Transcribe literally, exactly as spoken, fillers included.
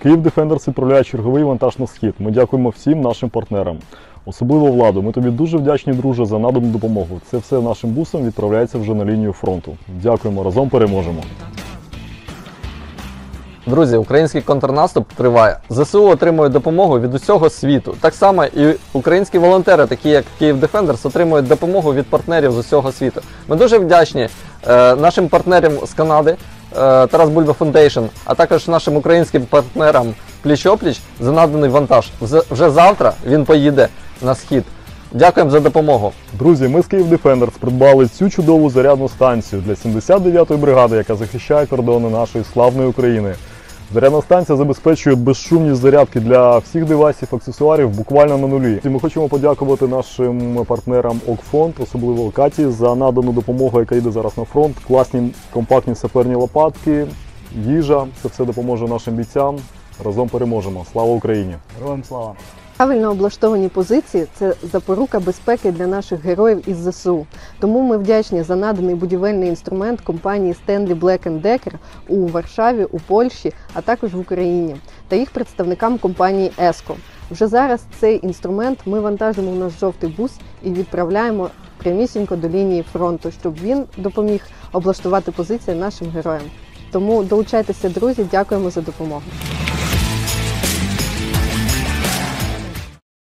Київ Дефендерс відправляє черговий вантаж на схід. Ми дякуємо всім нашим партнерам. Особливо Владу. Ми тобі дуже вдячні, друже, за надану допомогу. Це все нашим бусом відправляється вже на лінію фронту. Дякуємо, разом переможемо. Друзі, український контрнаступ триває. ЗСУ отримують допомогу від усього світу. Так само і українські волонтери, такі як Київ Дефендерс, отримують допомогу від партнерів з усього світу. Ми дуже вдячні е, нашим партнерам з Канади, е, Тарас Бульба Фундейшн, а також нашим українським партнерам пліч-опліч за наданий вантаж. Вже завтра він поїде на схід. Дякуємо за допомогу. Друзі, ми з Київ Дефендерс придбали цю чудову зарядну станцію для сімдесят дев'ятої бригади, яка захищає кордони нашої славної України. Зарядна станція забезпечує безшумні зарядки для всіх девайсів, аксесуарів буквально на нулі. І ми хочемо подякувати нашим партнерам ОКФонд, особливо Каті, за надану допомогу, яка йде зараз на фронт. Класні компактні саперні лопатки, їжа. Це все допоможе нашим бійцям. Разом переможемо. Слава Україні! Героям слава! Правильно облаштовані позиції – це запорука безпеки для наших героїв із ЗСУ. Тому ми вдячні за наданий будівельний інструмент компанії Stanley Black енд Decker у Варшаві, у Польщі, а також в Україні, та їх представникам компанії Еско. Вже зараз цей інструмент ми вантажимо в наш жовтий бус і відправляємо прямісінько до лінії фронту, щоб він допоміг облаштувати позиції нашим героям. Тому долучайтеся, друзі, дякуємо за допомогу.